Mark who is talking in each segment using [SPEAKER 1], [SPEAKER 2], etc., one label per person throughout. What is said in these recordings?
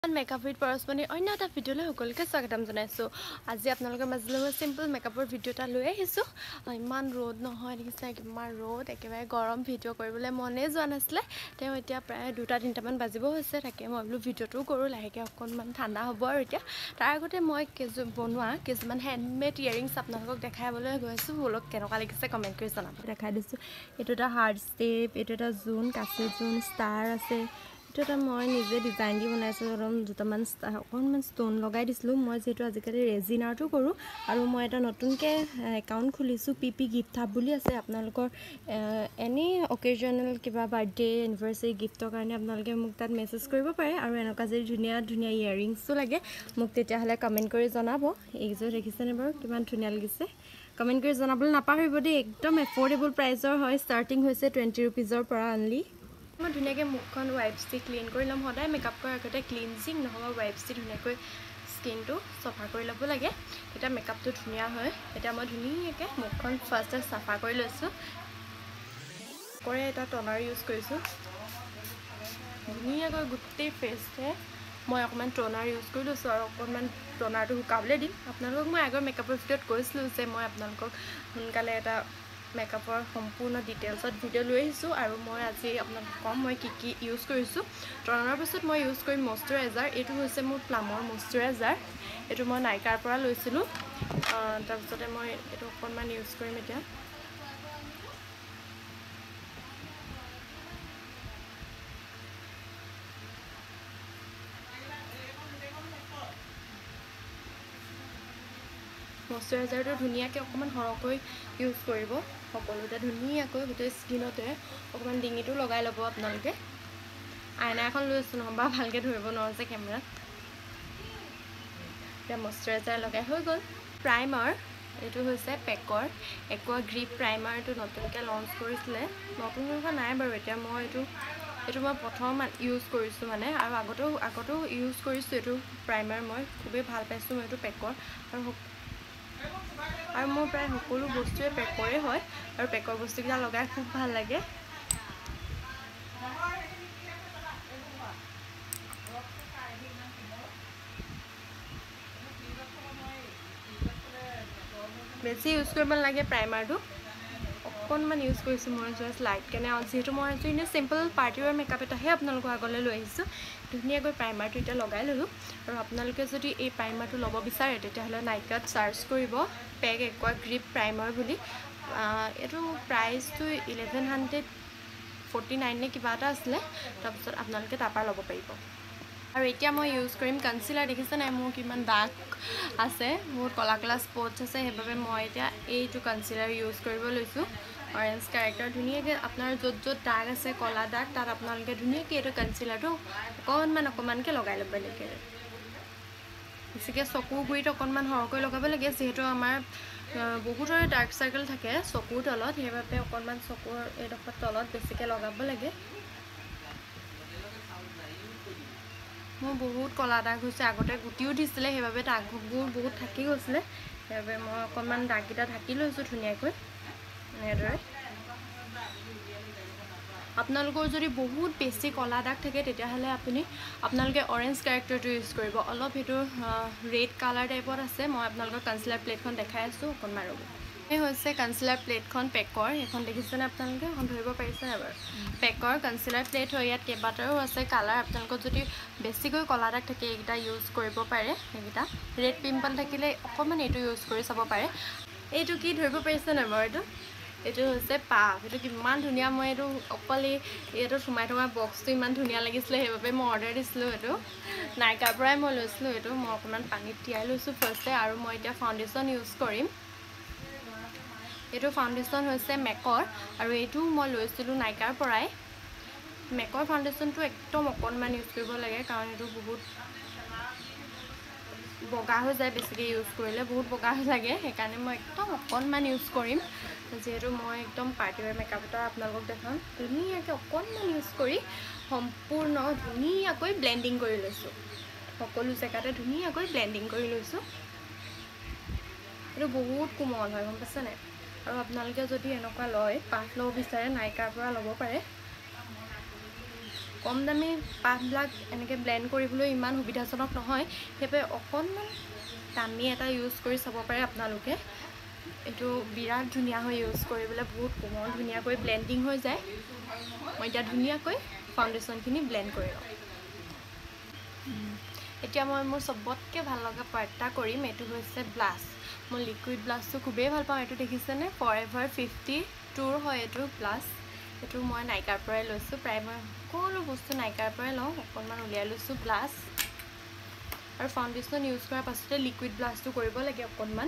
[SPEAKER 1] Makeup with পৰশমণিৰ অন্য এটা ভিডিঅ'লৈ সকলোকে স্বাগতম জনাইছোঁ। আজি আপোনালোকৰ মাজলৈ মই চিম্পল মেকআপৰ ভিডিঅ' এটা লৈ আহিছোঁ। ইমান ৰ'দ নহয়, দেখিছে কিমান ৰ'দ, একেবাৰে গৰম। ভিডিঅ' কৰিবলৈ মনেই যোৱা নাছিলে। তেওঁ এতিয়া প্ৰায় 2-3টামান বাজিব হৈছে। তাকে মই বোলো ভিডিঅ'টোও কৰোঁ, লাহেকৈ অকণমান ঠাণ্ডা হ'ব আৰু এতিয়া। তাৰ আগতে মই বনোৱা কিছুমান হেণ্ডমেড ইয়েৰিংছ আপোনালোকক দেখাবলৈ গৈছোঁ। ব'লক কেনেকুৱা লাগিছে কমেণ্ট কৰি জনাব। দেখাই দিছোঁ, এইটো এটা হাৰ্ট ষ্টেপ, এইটো এটা জোন, কাচি জোন, ষ্টাৰ আছে। এইটো এটা মই নিজে ডিজাইন দি বনাইছোঁ। দুটামান অকণমান ষ্ট'ন লগাই দিছিলোঁ। মই যিহেতু আজিকালি ৰেজিন আৰ্টো কৰোঁ আৰু মই এটা নতুনকৈ একাউণ্ট খুলিছোঁ, PP গিফ্ট হাব বুলি আছে। আপোনালোকৰ এনি অকেজনেল কিবা বাৰ্থডে এনিভাৰ্চাৰী গিফ্টৰ কাৰণে আপোনালোকে মোক তাত মেছেজ কৰিব পাৰে। আৰু এনেকুৱা যদি ধুনীয়া ধুনীয়া ইয়েৰিংছো লাগে মোক তেতিয়াহ'লে কমেণ্ট কৰি জনাব। এইযোৰ দেখিছেনে বাৰু কিমান ধুনীয়া লাগিছে? কমেণ্ট কৰি জনাবলৈ নাপাহৰিব দেই। একদম এফৰ্ডেবল প্ৰাইচৰ হয়, ষ্টাৰ্টিং হৈছে 20 ৰুপিজৰ পৰা অনলি। মই ধুনীয়াকৈ মুখখন ৱাইপছ দি ক্লিন কৰি ল'ম। সদায় মেকআপ কৰাৰ আগতে ক্লিনজিং নহ'বা ৱাইপছ দি ধুনীয়াকৈ স্কিনটো চফা কৰি ল'ব লাগে, তেতিয়া মেকআপটো ধুনীয়া হয়। এতিয়া মই ধুনীয়াকৈ মুখখন ফাৰ্ষ্টে চাফা কৰি লৈছোঁ। এটা টনাৰ ইউজ কৰিছোঁ। ধুনীয়াকৈ গোটেই ফেচে মই অকণমান টনাৰ ইউজ কৰি লৈছোঁ আৰু অকণমান টনাৰটো শুকাবলৈ দিম। আপোনালোকক মই আগৰ মেকআপৰ ভিডিঅ'ত কৈছিলোঁ যে মই আপোনালোকক সোনকালে এটা মেকআপৰ সম্পূৰ্ণ ডিটেইলছত ভিডিঅ' লৈ আহিছোঁ। আৰু মই আজি আপোনালোকক ক'ম মই কি ইউজ কৰিছোঁ। টনাৰৰ পাছত মই ইউজ কৰিম মইশ্চাৰাইজাৰ। এইটো হৈছে মোৰ প্লামৰ মইশ্চাৰাইজাৰ। এইটো মই নাইকাৰ পৰা লৈছিলোঁ। তাৰপিছতে মই এইটো অকণমান ইউজ কৰিম এতিয়া। মইশ্চাৰাইজাৰটো ধুনীয়াকৈ অকণমান সৰহকৈ ইউজ কৰিব। সকলোতে ধুনীয়াকৈ গোটেই স্কিনতে অকণমান ডিঙিটো লগাই ল'ব আপোনালোকে। আইনা এখন লৈছোঁ নহ'বা ভালকৈ ধৰিব নোৱাৰোঁ যে কেমেৰাত। এতিয়া মইশ্চাৰাইজাৰ লগাই হৈ গ'ল। প্ৰাইমাৰ এইটো হৈছে পেকৰ একুৱা গ্ৰিপ প্ৰাইমাৰ। এইটো নতুনকৈ লঞ্চ কৰিছিলে, নতুন হোৱা নাই বাৰু এতিয়া। মই এইটো মই প্ৰথম ইউজ কৰিছোঁ মানে, আৰু আগতেও ইউজ কৰিছোঁ এইটো প্ৰাইমাৰ। মই খুবেই ভাল পাইছোঁ মই এইটো পেকৰ। আৰু মোৰ প্ৰায় সকলো বস্তুৱে পেকৰে হয় আৰু পেকৰ বস্তুকেইটা লগাই খুব ভাল লাগে। বেছি ইউজ কৰিব নালাগে প্ৰাইমাৰটো, অকণমান ইউজ কৰিছোঁ মই জাষ্ট লাইট কেনে। যিহেতু মই আজি এনেই চিম্পল পাৰ্টিৱেৰ মেকআপ এটাহে আপোনালোকৰ আগলৈ লৈ আহিছোঁ। ধুনীয়াকৈ প্ৰাইমাৰটো এতিয়া লগাই ল'লোঁ। আৰু আপোনালোকে যদি এই প্ৰাইমাৰটো ল'ব বিচাৰে তেতিয়াহ'লে নাইকাত চাৰ্চ কৰিব পেক একুৱা গ্ৰিপ প্ৰাইমাৰ বুলি। এইটো প্ৰাইচটো 1149 নে কিবা এটা আছিলে। তাৰপিছত আপোনালোকে তাৰপৰা ল'ব পাৰিব। আৰু এতিয়া মই ইউজ কৰিম কনচিলাৰ। দেখিছে নাই মোৰ কিমান দাগ আছে, বহুত ক'লা ক'লা স্পটছ আছে। সেইবাবে মই এতিয়া এইটো কনচিলাৰ ইউজ কৰিব লৈছোঁ। অৰেঞ্জ কেৰেক্টাৰ ধুনীয়াকৈ আপোনাৰ য'ত য'ত দাগ আছে ক'লা দাগ, তাত আপোনালোকে ধুনীয়াকৈ এইটো কনচিলাৰটো অকণমানকৈ লগাই ল'ব লাগে। বেছিকৈ চকুৰ গুৰিত অকণমান সৰহকৈ লগাব লাগে, যিহেতু আমাৰ বহুতৰে ডাৰ্ক চাৰ্কেল থাকে চকুৰ তলত। সেইবাবে অকণমান চকুৰ এইডোখৰ তলত বেছিকৈ লগাব লাগে। মোৰ বহুত ক'লা দাগ হৈছে, আগতে গুটিও দিছিলে সেইবাবে দাগবোৰ বহুত থাকি গৈছিলে। সেইবাবে মই অকণমান দাগকেইটা ঢাকি লৈছোঁ ধুনীয়াকৈ এনেদৰে। আপোনালোকৰ যদি বহুত বেছি ক'লা দাগ থাকে তেতিয়াহ'লে আপোনালোকে অৰেঞ্জ কেৰেক্টাৰটো ইউজ কৰিব। অলপ সেইটো ৰেড কালাৰ টাইপত আছে। মই আপোনালোকৰ কনচিলাৰ প্লেটখন দেখাই আছোঁ, অকণমান ৰ'ব। এই হৈছে কনচিলাৰ প্লেটখন পেকৰ। এইখন দেখিছেনে আপোনালোকে? এখন ধৰিব পাৰিছেনে বাৰু? পেকৰ কনচিলাৰ প্লেট হয়। ইয়াত কেইবাটাৰো আছে কালাৰ। আপোনালোকৰ যদি বেছিকৈ ক'লা দাগ থাকে এইকেইটা ইউজ কৰিব পাৰে। সেইকেইটা ৰেড পিম্পল থাকিলে অকণমান এইটো ইউজ কৰি চাব পাৰে। এইটো কি ধৰিব পাৰিছেনে বাৰু? এইটো হৈছে পাফ। এইটো কিমান ধুনীয়া। মই এইটো অকল এইটো সোমাই থকা বক্সটো ইমান ধুনীয়া লাগিছিলে, সেইবাবে মই অৰ্ডাৰ দিছিলোঁ। এইটো নাইকাৰ পৰাই মই লৈছিলোঁ। এইটো মই অকণমান পানীত তিয়াই লৈছোঁ ফাৰ্ষ্টে। আৰু মই এতিয়া ফাউণ্ডেশ্যন ইউজ কৰিম। এইটো ফাউণ্ডেশ্যন হৈছে মেকৰ, আৰু এইটো মই লৈছিলোঁ নাইকাৰ পৰাই। মেকৰ ফাউণ্ডেশ্যনটো একদম অকণমান ইউজ কৰিব লাগে, কাৰণ এইটো বহুত বগা হৈ যায়। বেছিকৈ ইউজ কৰিলে বহুত বগা হৈ লাগে, সেইকাৰণে মই একদম অকণমান ইউজ কৰিম। যিহেতু মই একদম পাৰ্টিৱেৰ মেকআপ এটা আপোনালোকক দেখাম। ধুনীয়াকৈ অকণমান ইউজ কৰি সম্পূৰ্ণ ধুনীয়াকৈ ব্লেণ্ডিং কৰি লৈছোঁ। সকলো জেগাতে ধুনীয়াকৈ ব্লেণ্ডিং কৰি লৈছোঁ। এইটো বহুত কোমল হয়, গম পাইছে নাই? আৰু আপোনালোকে যদি এনেকুৱা লয় পাফ ল'ব বিচাৰে নাইকাৰ পৰা ল'ব পাৰে। কম দামী পাতবিলাক এনেকৈ ব্লেণ্ড কৰিবলৈ ইমান সুবিধাজনক নহয় সেইবাবে অকণমান দামী এটা ইউজ কৰি চাব পাৰে আপোনালোকে এইটো বিৰাট ধুনীয়া হয় ইউজ কৰিবলৈ বহুত কোমল ধুনীয়াকৈ ব্লেণ্ডিং হৈ যায় মই এতিয়া ধুনীয়াকৈ ফাউণ্ডেশ্যনখিনি ব্লেণ্ড কৰি লওঁ এতিয়া মই মোৰ চবতকৈ ভাল লগা পাৰ্ট এটা কৰিম এইটো হৈছে ব্লাছ মই লিকুইড ব্লাছটো খুবেই ভাল পাওঁ এইটো দেখিছেনে ফৰএভাৰ 52ৰ হয় এইটো ব্লাছ এইটো মই নাইকাৰ পৰাই লৈছোঁ প্ৰায় মই সকলো বস্তু নাইকাৰ পৰাই লওঁ অকণমান উলিয়াই লৈছোঁ ব্লাছ আৰু ফাউণ্ডেশ্যন ইউজ কৰাৰ পাছতে লিকুইড ব্লাছটো কৰিব লাগে অকণমান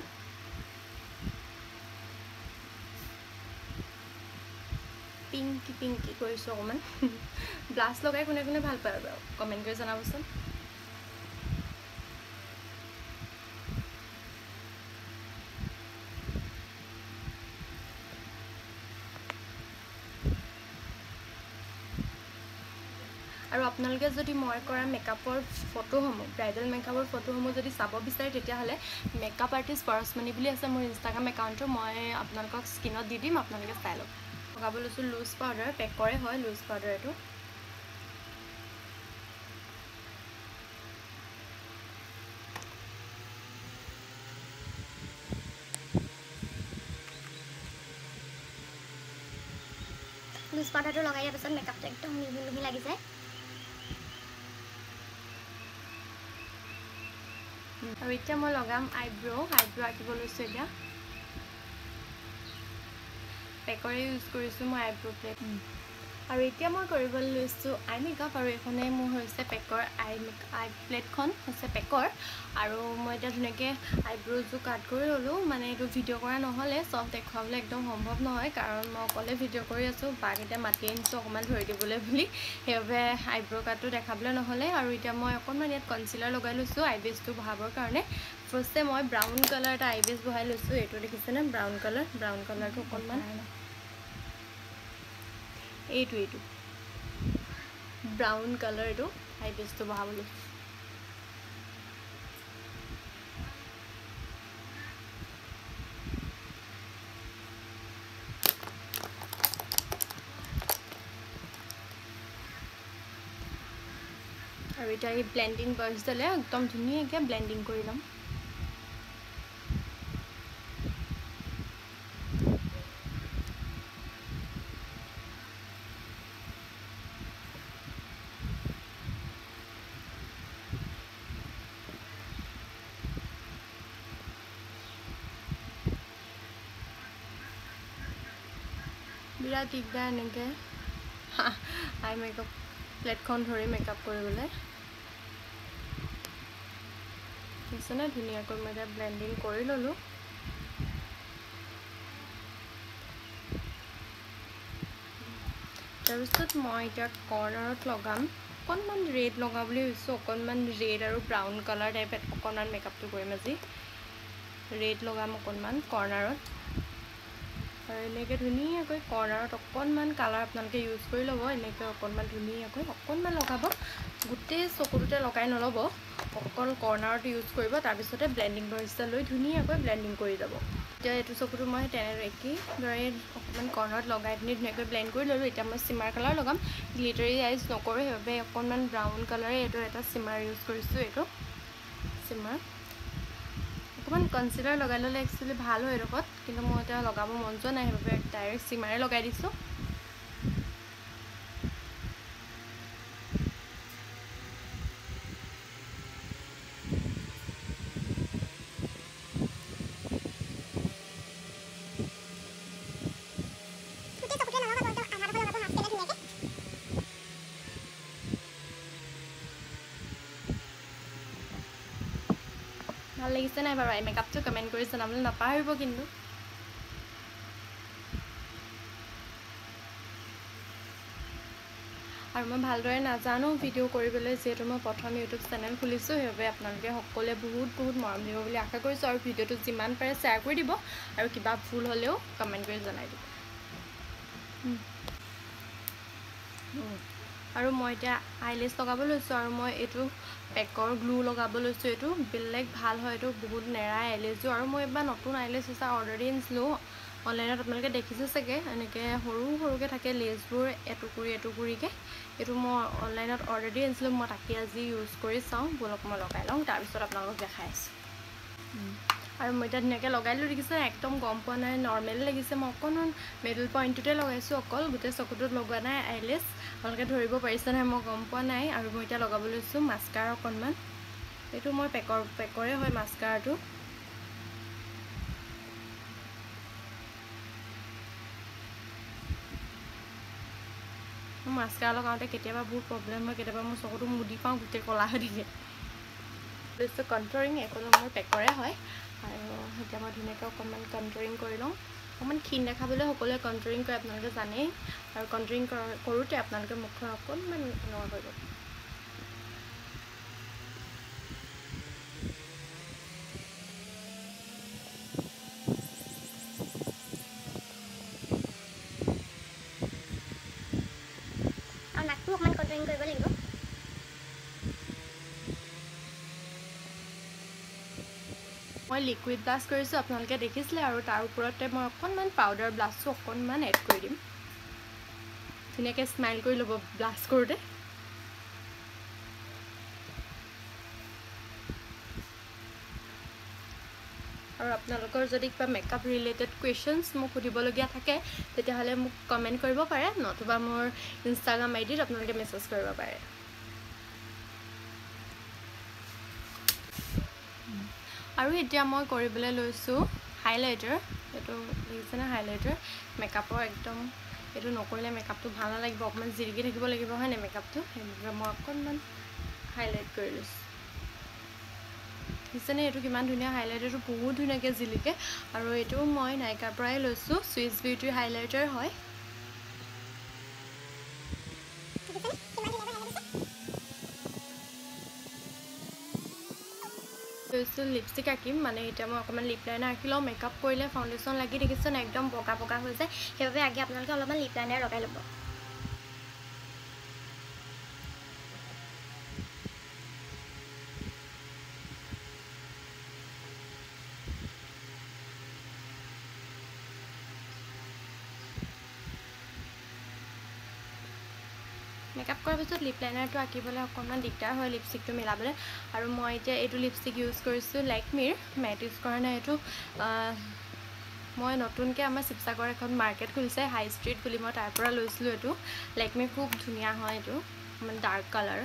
[SPEAKER 1] পিংকি কৰিছোঁ অকণমান ব্লাছ লগাই কোনে কোনে ভাল পায় বাৰু কমেণ্ট কৰি জনাবচোন আৰু আপোনালোকে যদি মই কৰা মেকআপৰ ফটোসমূহ ব্ৰাইডেল মেকআপৰ ফটোসমূহ যদি চাব বিচাৰে তেতিয়াহ'লে মেকআপ আৰ্টিষ্ট পৰশমণি বুলি আছে মোৰ ইনষ্টাগ্ৰাম একাউণ্টটো মই আপোনালোকক স্ক্ৰীনত দি দিম আপোনালোকে চাই লওক লগাব লৈছোঁ লুজ পাউডাৰ পেকৰে হয় লুজ পাউডাৰ এইটো
[SPEAKER 2] লুজ পাউডাৰটো লগাই দিয়াৰ পাছত মেকআপটো একদম মিহি মিহি লাগি যায়
[SPEAKER 1] আৰু এতিয়া মই লগাম আইব্ৰ' আঁকিব লৈছোঁ এতিয়া পেকৰে ইউজ কৰিছোঁ মই আইব্ৰ' প্লেট আৰু এতিয়া মই কৰিবলৈ লৈছোঁ আই মেকআপ আৰু এইখনে মোৰ হৈছে পেকৰ আই প্লেটখন হৈছে পেকৰ আৰু মই এতিয়া ধুনীয়াকৈ আইব্ৰ'জো কাট কৰি ল'লোঁ মানে এইটো ভিডিঅ' কৰা নহ'লে চব দেখুৱাবলৈ একদম সম্ভৱ নহয় কাৰণ মই অকলে ভিডিঅ' কৰি আছোঁ বাক এতিয়া মাতি আনিছোঁ অকণমান ধৰি দিবলৈ বুলি সেইবাবে আইব্ৰ' কাটটো দেখাবলৈ নহ'লে আৰু এতিয়া মই অকণমান ইয়াত কনচিলাৰ লগাই লৈছোঁ আইবেজটো বহাবৰ কাৰণে ফাৰ্ষ্টে মই ব্ৰাউন কালাৰ এটা আইবেজ বহাই লৈছোঁ এইটো দেখিছেনে ব্ৰাউন কালাৰটো অকণমান এইটো ব্ৰাউন কালাৰ এইটো আইবেজটো বহাবলৈ আৰু এতিয়া এই ব্লেণ্ডিং ব্ৰাছডালে একদম ধুনীয়াকৈ ব্লেণ্ডিং কৰি ল'ম বিৰাট দিগদাৰ এনেকৈ আই মেকআপ প্লেটখন ধৰি মেকআপ কৰিবলৈ দেখিছেনে ধুনীয়াকৈ মই এতিয়া ব্লেণ্ডিং কৰি ল'লোঁ তাৰপিছত মই এতিয়া কৰ্নাৰত লগাম অকণমান ৰেড লগাওঁ বুলি ভাবিছোঁ অকণমান ৰেড আৰু ব্ৰাউন কালাৰ টাইপ অকণমান মেকআপটো কৰিম আজি ৰেড লগাম অকণমান কৰ্নাৰত আৰু এনেকৈ ধুনীয়াকৈ কৰ্নাৰত অকণমান কালাৰ আপোনালোকে ইউজ কৰি ল'ব এনেকৈ অকণমান ধুনীয়াকৈ অকণমান লগাব গোটেই চকুটোতে লগাই নল'ব অকল কৰ্নাৰত ইউজ কৰিব তাৰপিছতে ব্লেণ্ডিং ব্ৰাছডাল লৈ ধুনীয়াকৈ ব্লেণ্ডিং কৰি যাব এতিয়া এইটো চকুটো মই একেদৰে অকণমান কৰ্নাৰত লগাই পিনি ধুনীয়াকৈ ব্লেণ্ড কৰি ল'লোঁ এতিয়া মই চিমাৰ কালাৰ লগাম গ্লিটাৰী আইজ নকৰোঁ সেইবাবে অকণমান ব্ৰাউন কালাৰে এইটো এটা চিমাৰ ইউজ কৰিছোঁ এইটো চিমাৰ অকণমান কনচিলাৰ লগাই ল'লে একচুৱেলি ভাল হয় এইডোখৰত কিন্তু মই এতিয়া লগাব মন যোৱা নাই সেইবাবে ডাইৰেক্ট চিমাৰে লগাই দিছোঁ ভাল লাগিছে নাই বাৰু আই মেকআপটো কমেণ্ট কৰি জনাবলৈ নাপাহৰিব কিন্তু আৰু মই ভালদৰে নাজানো ভিডিঅ' কৰিবলৈ যিহেতু মই প্ৰথম ইউটিউব চেনেল খুলিছোঁ সেইবাবে আপোনালোকে সকলোৱে বহুত মৰম দিব বুলি আশা কৰিছোঁ আৰু ভিডিঅ'টো যিমান পাৰে শ্বেয়াৰ কৰি দিব আৰু কিবা ভুল হ'লেও কমেণ্ট কৰি জনাই দিব আৰু মই এতিয়া আইলেছ লগাব লৈছোঁ আৰু মই এইটো পেকৰ গ্লু লগাব লৈছোঁ এইটো বেলেগ ভাল হয় এইটো বহুত নেৰা আইলেছযোৰ আৰু মই এবাৰ নতুন আইলেছ এটা অৰ্ডাৰ দি আনিছিলোঁ অনলাইনত আপোনালোকে দেখিছে চাগে এনেকৈ সৰু সৰুকৈ থাকে লেচবোৰ এটুকুৰিকৈ। এইটো মই অনলাইনত অৰ্ডাৰ দি আনিছিলোঁ, মই তাকে আজি ইউজ কৰি চাওঁ, ব'লক মই লগাই লওঁ, তাৰপিছত আপোনালোকক দেখাই আছোঁ। আৰু মই এতিয়া ধুনীয়াকৈ লগাইলোঁ, দেখিছে একদম গম পোৱা নাই, নৰ্মেল লাগিছে। মই অকণমান মিডল পইণ্টটোতে লগাইছোঁ, অকল গোটেই চকুটোত লগোৱা নাই আইলেছ। আপোনালোকে ধৰিব পাৰিছে নাই মই গম পোৱা নাই। আৰু মই এতিয়া লগাব লৈছোঁ মাস্কাৰা অকণমান। এইটো মই পেকৰে হয় মাস্কাৰাটো। মাস্কাৰা লগাওঁতে কেতিয়াবা বহুত প্ৰব্লেম হয়, কেতিয়াবা মোৰ চকুটো মুদি পাওঁ গোটেই ক'লা হৈ থাকে। লৈছোঁ কণ্ট্ৰৰিং, এইকণো মোৰ পেকৰে হয়। আৰু এতিয়া মই ধুনীয়াকৈ অকণমান কণ্ট্ৰৰিং কৰি লওঁ। অকণমান ক্ষীণ দেখাবলৈ সকলোৱে কণ্ট্ৰৰিং কৰে, আপোনালোকে জানেই। আৰু কণ্ট্ৰৰিং কৰোঁতে আপোনালোকে মুখখন অকণমান এনেকুৱা কৰিব।
[SPEAKER 2] আৰু নাকটো অকণমান কণ্ট্ৰলিং কৰিব লাগিব।
[SPEAKER 1] মই লিকুইড ব্লাছ কৰিছোঁ, আপোনালোকে দেখিছিলে। আৰু তাৰ ওপৰতে মই অকণমান পাউডাৰ ব্লাছো অকণমান এড কৰি দিম। ধুনীয়াকৈ স্মাইল কৰি ল'ব ব্লাছ কৰোঁতে। আৰু আপোনালোকৰ যদি কিবা মেকআপ ৰিলেটেড কুৱেশ্যনছ মোক সুধিবলগীয়া থাকে, তেতিয়াহ'লে মোক কমেণ্ট কৰিব পাৰে, নতুবা মোৰ ইনষ্টাগ্ৰাম আইডিত আপোনালোকে মেছেজ কৰিব পাৰে। আৰু এতিয়া মই কৰিবলৈ লৈছোঁ হাইলাইটাৰ। এইটো দেখিছেনে হাইলাইটাৰ? মেকআপৰ একদম এইটো নকৰিলে মেকআপটো ভাল নালাগিব, অকণমান জিলিকি থাকিব লাগিব হয়নে মেকআপটো। সেইবাবে মই অকণমান হাইলাইট কৰি লৈছোঁ। দেখিছেনে এইটো কিমান ধুনীয়া হাইলাইটাৰটো, বহুত ধুনীয়াকৈ জিলিকে। আৰু এইটো মই নাইকাৰ পৰাই লৈছোঁ, চুইচ বিউটিৰ হাইলাইটাৰ হয়। লৈছোঁ লিপষ্টিক আঁকিম, মানে এতিয়া মই অকণমান লিপ লাইনাৰ আঁকি লওঁ। মেকআপ কৰিলে ফাউণ্ডেশ্যন লাগি দেখিছেনে একদম বগা বগা হৈ যায়,
[SPEAKER 2] সেইবাবে আগে আপোনালোকে অলপমান লিপ লাইনাৰ লগাই ল'ব।
[SPEAKER 1] মেকআপ কৰাৰ পিছত লিপ লাইনাৰটো আঁকিবলৈ অকণমান দিগদাৰ হয়, লিপষ্টিকটো মিলাবলৈ। আৰু মই এতিয়া এইটো লিপষ্টিক ইউজ কৰিছোঁ লেকমিৰ, মেট ইউজ কৰা নাই এইটো। মই নতুনকৈ আমাৰ শিৱসাগৰ এখন মাৰ্কেট খুলিছে হাই ষ্ট্ৰীট বুলি, মই তাৰ পৰা লৈছিলোঁ এইটো। লেকমি খুব ধুনীয়া হয় এইটো, মানে ডাৰ্ক কালাৰ।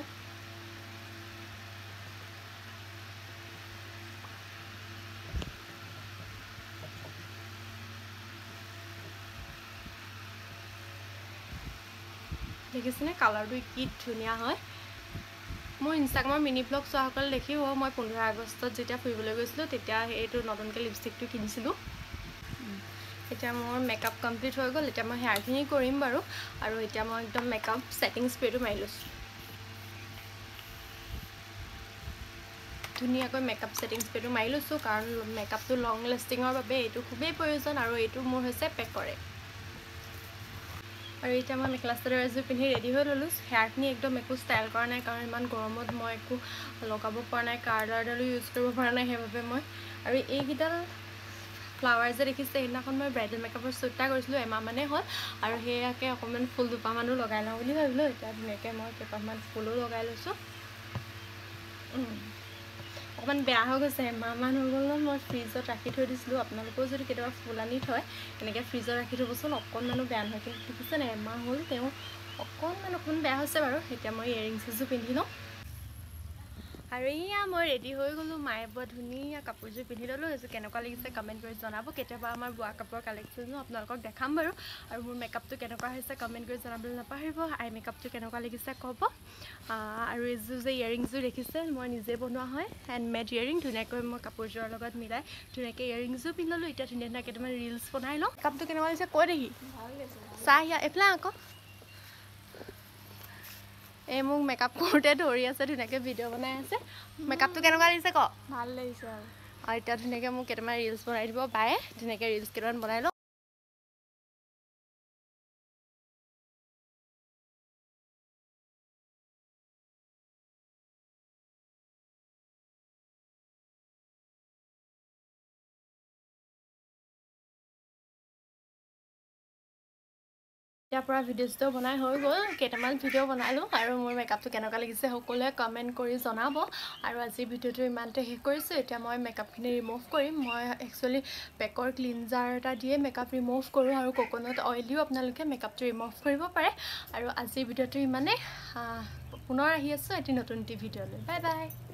[SPEAKER 1] দেখিছেনে কালাৰটো কি ধুনীয়া হয়। মোৰ ইনষ্টাগ্ৰামৰ মিনি ব্লগ চোৱাসকলে দেখিব, মই 15 আগষ্টত যেতিয়া ফুৰিবলৈ গৈছিলোঁ তেতিয়া এইটো নতুনকৈ লিপষ্টিকটো কিনিছিলোঁ। এতিয়া মোৰ মেকআপ কমপ্লিট হৈ গ'ল, এতিয়া মই হেয়াৰখিনি কৰিম বাৰু। আৰু এতিয়া মই একদম মেকআপ ছেটিং স্প্ৰেটো মাৰি লৈছোঁ। ধুনীয়াকৈ মেকআপ ছেটিং স্প্ৰেটো মাৰি লৈছোঁ, কাৰণ মেকআপটো লং লাষ্টিঙৰ বাবে এইটো খুবেই প্ৰয়োজন। আৰু এইটো মোৰ হৈছে পেকৰে। আৰু এতিয়া মই মেখেলা চাদৰ এযোৰ পিন্ধি ৰেডি হৈ ল'লোঁ। হেয়াৰখিনি একদম একো ষ্টাইল কৰা নাই, কাৰণ ইমান গৰমত মই একো লগাব পৰা নাই, কাৰ্লাৰডালো ইউজ কৰিব পৰা নাই। সেইবাবে মই আৰু এইকেইডাল ফ্লাৱাৰ যে দেখিছে, সেইদিনাখন মই ব্ৰাইডেল মেকআপৰ শ্বুট এটা কৰিছিলোঁ, এমাহমানেই হ'ল। আৰু সেয়াকে অকণমান ফুল দুপাহমানো লগাই লওঁ বুলি ভাবিলোঁ। এতিয়া ধুনীয়াকৈ মই কেইপাহমান ফুলো লগাই লৈছোঁ। অকণমান বেয়া হৈ গৈছে, এমাহমান হৈ গ'ল ন, মই ফ্ৰিজত ৰাখি থৈ দিছিলোঁ। আপোনালোকেও যদি কেতিয়াবা ফুল আনি থয় এনেকৈ ফ্ৰিজত ৰাখি থ'বচোন, অকণমানো বেয়া নহয়। কিন্তু দেখিছেনে এমাহ হ'ল, তেওঁ অকণমান বেয়া হৈছে বাৰু। এতিয়া মই ইয়েৰিংছ এযোৰ পিন্ধি লওঁ। আৰু এয়া মই ৰেডি হৈ গ'লোঁ, মায়ে বোৱা ধুনীয়া কাপোৰযোৰ পিন্ধি ল'লোঁ। এইযোৰ কেনেকুৱা লাগিছে কমেণ্ট কৰি জনাব। কেতিয়াবা আমাৰ বোৱা কাপোৰৰ কালেকশ্যনো আপোনালোকক দেখাম বাৰু। আৰু মোৰ মেকআপটো কেনেকুৱা হৈছে কমেণ্ট কৰি জনাবলৈ নাপাহৰিব। আই মেকআপটো কেনেকুৱা লাগিছে ক'ব। আৰু এইযোৰ যে ইয়েৰিংছযোৰ দেখিছে, মই নিজে বনোৱা হয়, হেণ্ডমেড ইয়েৰিং। ধুনীয়াকৈ মই কাপোৰযোৰৰ লগত মিলাই ধুনীয়াকৈ ইয়েৰিংছযোৰ পিন্ধি ল'লোঁ। এতিয়া ধুনীয়া কেইটামান ৰিলছ বনাই লওঁ। মেকআপটো কেনেকুৱা লাগিছে কৈ দেখি। চাহ ইয়াত এইফালে আকৌ এই মোক মেকআপ কৰোঁতে ধৰি আছে, ধুনীয়াকৈ ভিডিঅ' বনাই আছে। মেকআপটো কেনেকুৱা লাগিছে ক।
[SPEAKER 3] ভাল লাগিছে। আৰু
[SPEAKER 1] এতিয়া ধুনীয়াকৈ মোক কেইটামান ৰিলছ বনাই দিব বায়ে, ধুনীয়াকৈ ৰিলছ কেইটামান বনাই লওঁ। ইয়াৰ পৰা ভিডিঅ'টো বনাই হৈ গ'ল কেইটামান ভিডিঅ' বনালোঁ আৰু মোৰ মেকআপটো কেনেকুৱা লাগিছে সকলোৱে কমেণ্ট কৰি জনাব আৰু আজিৰ ভিডিঅ'টো ইমানতে শেষ কৰিছোঁ এতিয়া মই মেকআপখিনি ৰিমুভ কৰিম মই একচুৱেলি পেকৰ ক্লিনজাৰ এটা দিয়ে মেকআপ ৰিমুভ কৰোঁ আৰু কোকোনাট অইলিও আপোনালোকে মেকআপটো ৰিমুভ কৰিব পাৰে আৰু আজিৰ ভিডিঅ'টো ইমানে পুনৰ আহি আছোঁ এটি নতুন ভিডিঅ'লৈ বাই বাই